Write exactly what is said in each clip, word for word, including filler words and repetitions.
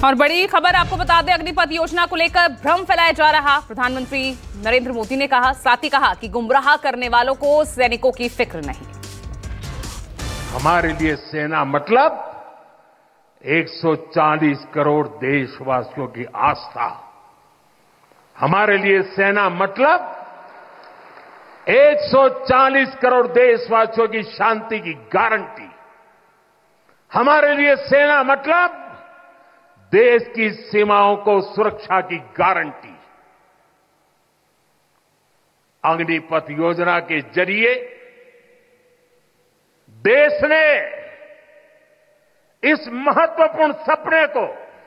और बड़ी खबर आपको बता दें, अग्निपथ योजना को लेकर भ्रम फैलाया जा रहा। प्रधानमंत्री नरेंद्र मोदी ने कहा, साथ ही कहा कि गुमराह करने वालों को सैनिकों की फिक्र नहीं। हमारे लिए सेना मतलब एक सौ चालीस करोड़ देशवासियों की आस्था। हमारे लिए सेना मतलब एक सौ चालीस करोड़ देशवासियों की शांति की गारंटी। हमारे लिए सेना मतलब देश की सीमाओं को सुरक्षा की गारंटी। अग्निपथ योजना के जरिए देश ने इस महत्वपूर्ण सपने को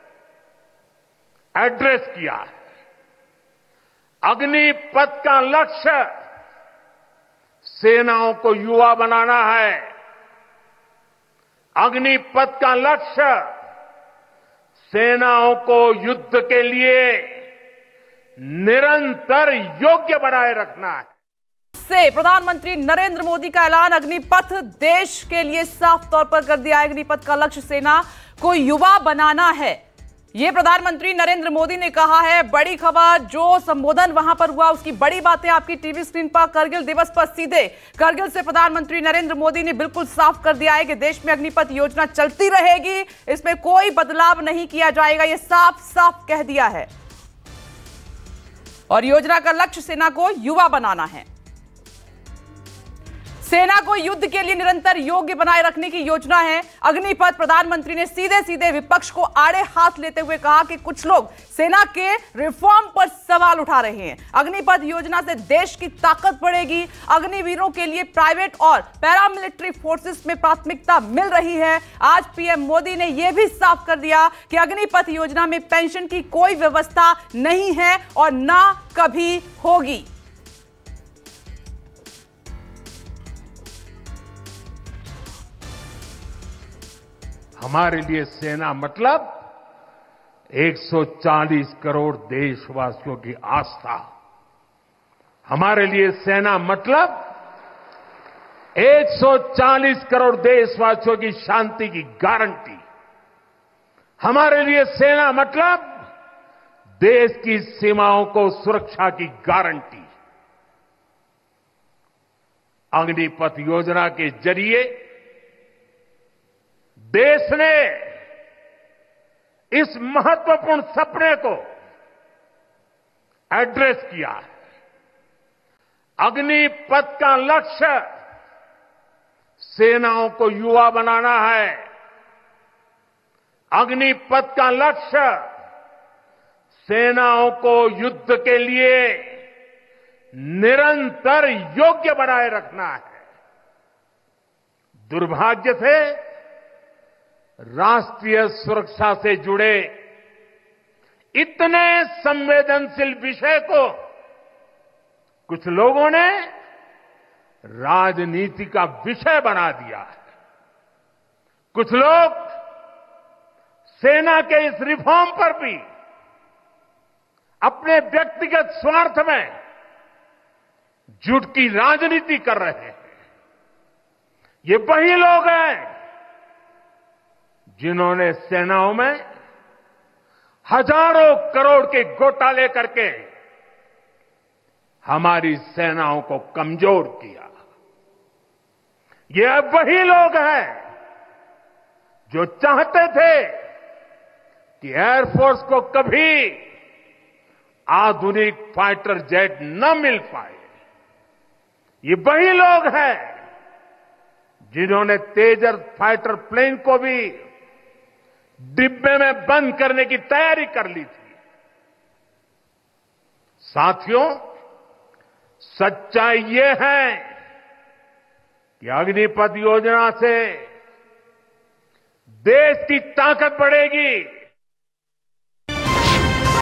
एड्रेस किया है। अग्निपथ का लक्ष्य सेनाओं को युवा बनाना है। अग्निपथ का लक्ष्य सेनाओं को युद्ध के लिए निरंतर योग्य बनाए रखना है। से प्रधानमंत्री नरेंद्र मोदी का ऐलान, अग्निपथ देश के लिए साफ तौर पर कर दिया है। अग्निपथ का लक्ष्य सेना को युवा बनाना है, यह प्रधानमंत्री नरेंद्र मोदी ने कहा है। बड़ी खबर, जो संबोधन वहां पर हुआ उसकी बड़ी बातें आपकी टीवी स्क्रीन पर। करगिल दिवस पर सीधे करगिल से प्रधानमंत्री नरेंद्र मोदी ने बिल्कुल साफ कर दिया है कि देश में अग्निपथ योजना चलती रहेगी, इसमें कोई बदलाव नहीं किया जाएगा, यह साफ साफ कह दिया है। और योजना का लक्ष्य सेना को युवा बनाना है। सेना को युद्ध के लिए निरंतर योग्य बनाए रखने की योजना है अग्निपथ। प्रधानमंत्री ने सीधे सीधे विपक्ष को आड़े हाथ लेते हुए कहा कि कुछ लोग सेना के रिफॉर्म पर सवाल उठा रहे हैं। अग्निपथ योजना से देश की ताकत बढ़ेगी। अग्निवीरों के लिए प्राइवेट और पैरामिलिट्री फोर्सेस में प्राथमिकता मिल रही है। आज पीएम मोदी ने यह भी साफ कर दिया कि अग्निपथ योजना में पेंशन की कोई व्यवस्था नहीं है और ना कभी होगी। हमारे लिए सेना मतलब एक सौ चालीस करोड़ देशवासियों की आस्था। हमारे लिए सेना मतलब एक सौ चालीस करोड़ देशवासियों की शांति की गारंटी। हमारे लिए सेना मतलब देश की सीमाओं को सुरक्षा की गारंटी। अग्निपथ योजना के जरिए देश ने इस महत्वपूर्ण सपने को एड्रेस किया है। अग्निपथ का लक्ष्य सेनाओं को युवा बनाना है। अग्निपथ का लक्ष्य सेनाओं को युद्ध के लिए निरंतर योग्य बनाए रखना है। दुर्भाग्य से राष्ट्रीय सुरक्षा से जुड़े इतने संवेदनशील विषय को कुछ लोगों ने राजनीति का विषय बना दिया है। कुछ लोग सेना के इस रिफॉर्म पर भी अपने व्यक्तिगत स्वार्थ में झूठ की राजनीति कर रहे हैं। ये वही लोग हैं जिन्होंने सेनाओं में हजारों करोड़ के घोटाले करके हमारी सेनाओं को कमजोर किया। ये वही लोग हैं जो चाहते थे कि एयरफोर्स को कभी आधुनिक फाइटर जेट न मिल पाए। ये वही लोग हैं जिन्होंने तेजस फाइटर प्लेन को भी डिब्बे में बंद करने की तैयारी कर ली थी। साथियों, सच्चाई ये है कि अग्निपथ योजना से देश की ताकत बढ़ेगी।